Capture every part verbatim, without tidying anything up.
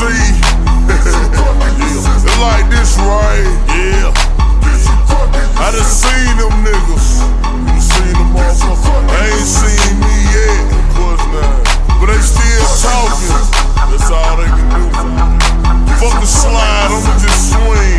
see. It's like this, right? Yeah. I done seen them niggas. You seen them motherfuckers. They ain't seen me yet, of course not. But they still talking. That's all they can do. Fuck the slide, I'ma just swing.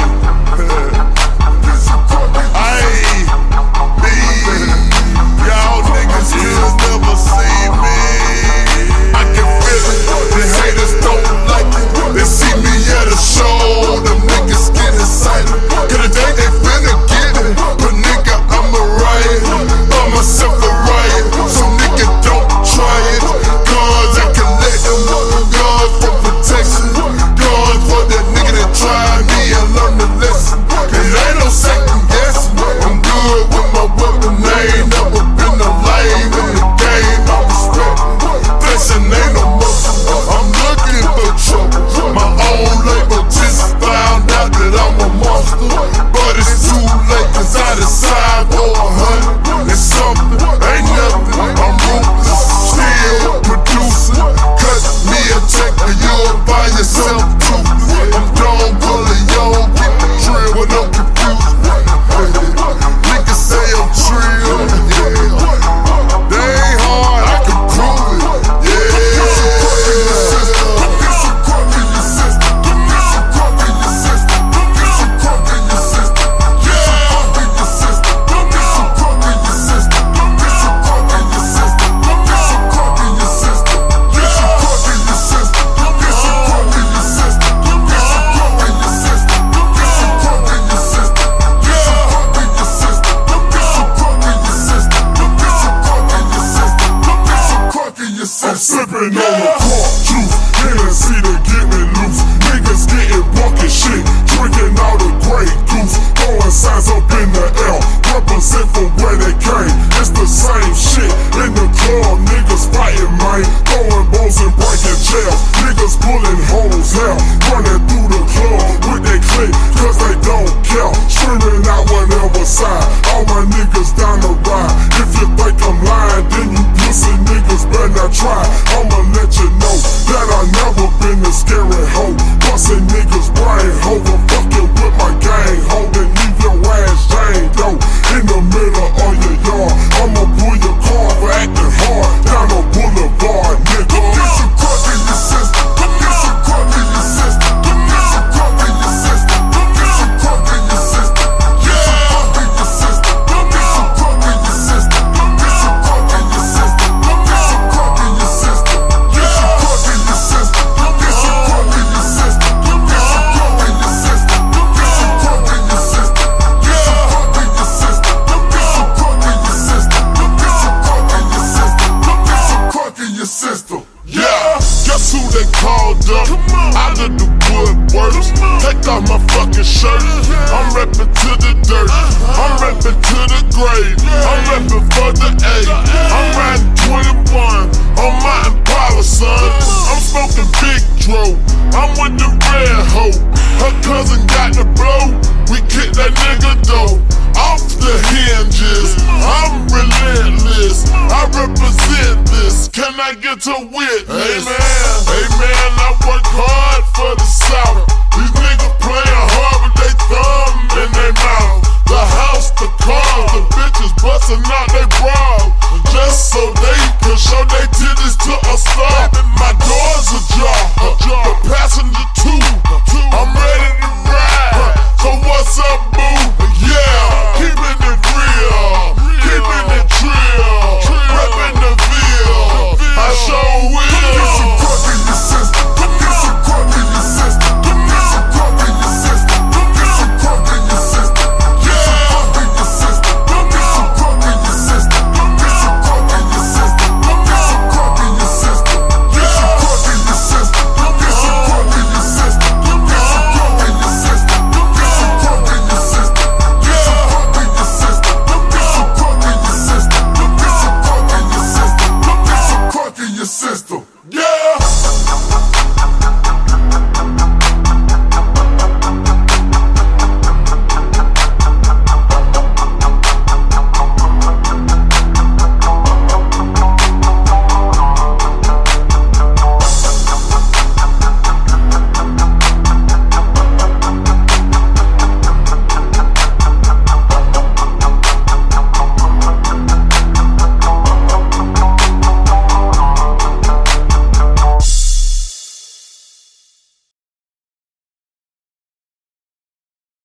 Ayy, B, y'all niggas still never see me. I can feel it, the haters don't like it. They see me at a show, them niggas get excited. Cause the day they finna get it, but nigga, I'm a riot. Buy myself a riot, so nigga don't try it. Guns, I can let them up, guns for protection. Guns for that nigga that tried me and learn the lesson. Cause ain't no second guessing. I'm good with my weapon, I ain't never been a lame in the game. I respect it, blessing ain't no muscle. I'm looking for trouble. My own label just found out that I'm a monster. But it's too late, cause I decide for a hundred and something. Ain't nothing, I'm ruthless, still producing. Cut me a check for you by yourself, toothless. I'm done pulling, yo, keep the drill when I'm confused. Niggas say I'm trill, yeah. They ain't hard, I can prove it, yeah. I'm sippin' on the crunk juice, Hennessy to get me loose. Niggas getting bucket shit, drinking all the Grey Goose. Throwing signs up in the air, represent from where they came. It's the same shit in the club, niggas fighting, man. Throwing bones and breaking jails, niggas pulling holes out, running through the club with their clique, cause they don't care. Screaming out whenever side, all my niggas down the ride. If you think I'm lying, then you pussy niggas better not try. I'ma let you know that I never been a scary hoe. Bustin' niggas brain over, fucking with my gang, holding leave your ass jane, yo. In the middle of your yard, I'ma pull your car for acting hard down the boulevard, nigga. Get some crunk in your system. Get some crunk in your system. Get some crunk in your system. Get some crunk in your system. Get some crunk in your system. Get some crunk in your system. Get some crunk in your system. Get some crunk in your system. Get some crunk in your system. Get some crunk in your system. Get some crunk in your system. Get some crunk in your system. Get some crunk in your system. Get some crunk in your system. Get some crunk in your system. Get some crunk in your system. Yeah, guess who they called up? Out of the woodworks. Take off my fucking shirt. I'm reppin' to the dirt. I'm reppin' to the grave. I'm reppin' for the A. I'm riding twenty-one on my Impala, son. I'm smoking big dro. I'm with the red hoe. Her cousin got the blow. We kick that nigga though off the hinges. I'm relentless, I represent this. Can I get a witness? Amen, amen, I work hard for the South. These niggas playing hard with they thumb in their mouth. The house, the cars, the bitches bustin' out